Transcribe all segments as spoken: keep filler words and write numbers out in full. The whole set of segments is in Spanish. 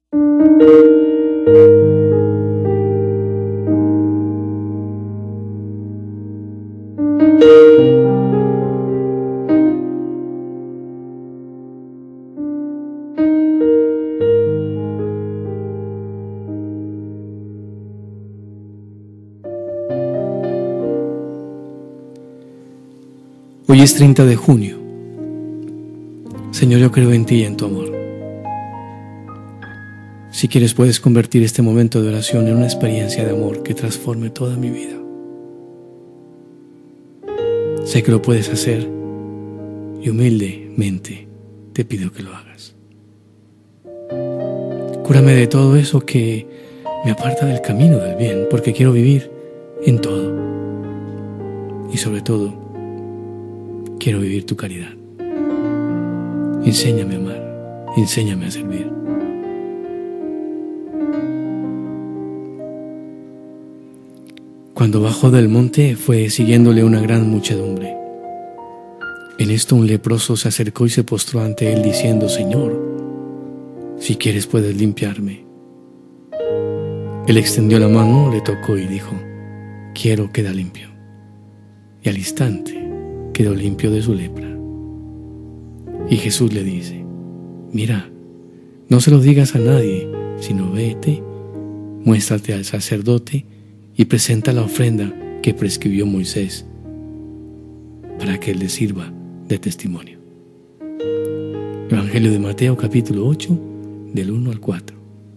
Hoy es treinta de junio. Señor, yo creo en ti y en tu amor. Si quieres, puedes convertir este momento de oración en una experiencia de amor que transforme toda mi vida. Sé que lo puedes hacer y humildemente te pido que lo hagas. Cúrame de todo eso que me aparta del camino del bien, porque quiero vivir en todo. Y sobre todo, quiero vivir tu caridad. Enséñame a amar, enséñame a servir. Cuando bajó del monte fue siguiéndole una gran muchedumbre. En esto un leproso se acercó y se postró ante él diciendo: Señor, si quieres puedes limpiarme. Él extendió la mano, le tocó y dijo: quiero, queda limpio. Y al instante quedó limpio de su lepra. Y Jesús le dice: mira, no se lo digas a nadie, sino vete, muéstrate al sacerdote y presenta la ofrenda que prescribió Moisés para que él le sirva de testimonio. Evangelio de Mateo capítulo ocho, del uno al cuatro.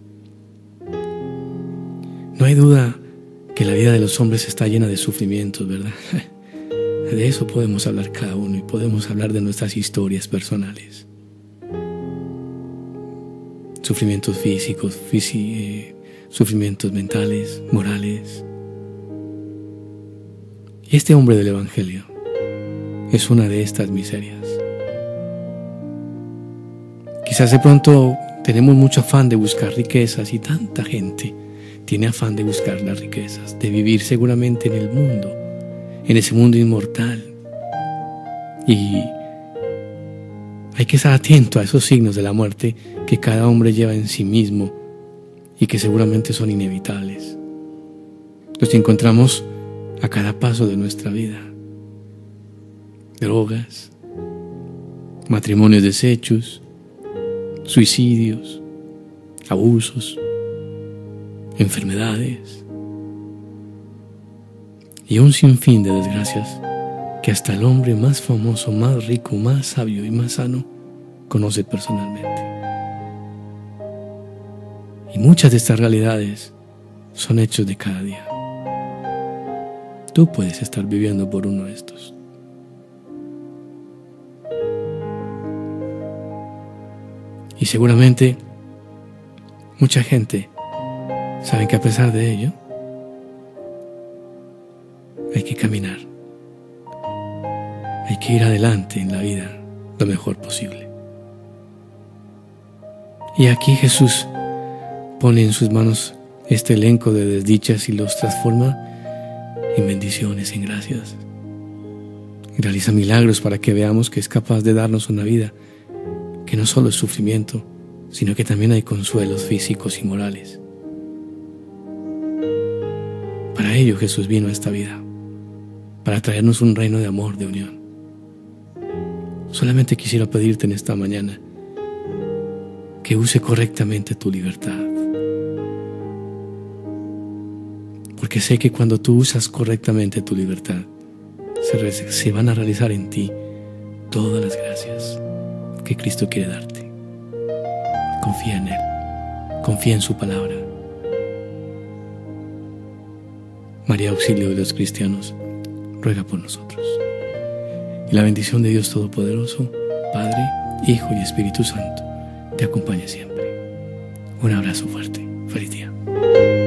No hay duda que la vida de los hombres está llena de sufrimientos, ¿verdad? De eso podemos hablar cada uno y podemos hablar de nuestras historias personales. Sufrimientos físicos, físi- eh, sufrimientos mentales, morales. Y este hombre del Evangelio es una de estas miserias. Quizás de pronto tenemos mucho afán de buscar riquezas y tanta gente tiene afán de buscar las riquezas, de vivir seguramente en el mundo, en ese mundo inmortal. Y hay que estar atento a esos signos de la muerte que cada hombre lleva en sí mismo y que seguramente son inevitables. Los encontramos a cada paso de nuestra vida. Drogas, matrimonios deshechos, suicidios, abusos, enfermedades y un sinfín de desgracias que hasta el hombre más famoso, más rico, más sabio y más sano conoce personalmente. Y muchas de estas realidades son hechos de cada día. Tú puedes estar viviendo por uno de estos. Y seguramente mucha gente sabe que a pesar de ello hay que caminar, hay que ir adelante en la vida lo mejor posible. Y aquí Jesús pone en sus manos este elenco de desdichas y los transforma en bendiciones, en gracias. Y realiza milagros para que veamos que es capaz de darnos una vida que no solo es sufrimiento, sino que también hay consuelos físicos y morales. Para ello Jesús vino a esta vida, para traernos un reino de amor, de unión. Solamente quisiera pedirte en esta mañana que use correctamente tu libertad. Porque sé que cuando tú usas correctamente tu libertad, se, re- se van a realizar en ti todas las gracias que Cristo quiere darte. Confía en Él, confía en su palabra. María, auxilio de los cristianos, ruega por nosotros. Y la bendición de Dios Todopoderoso, Padre, Hijo y Espíritu Santo, te acompañe siempre. Un abrazo fuerte. Feliz día.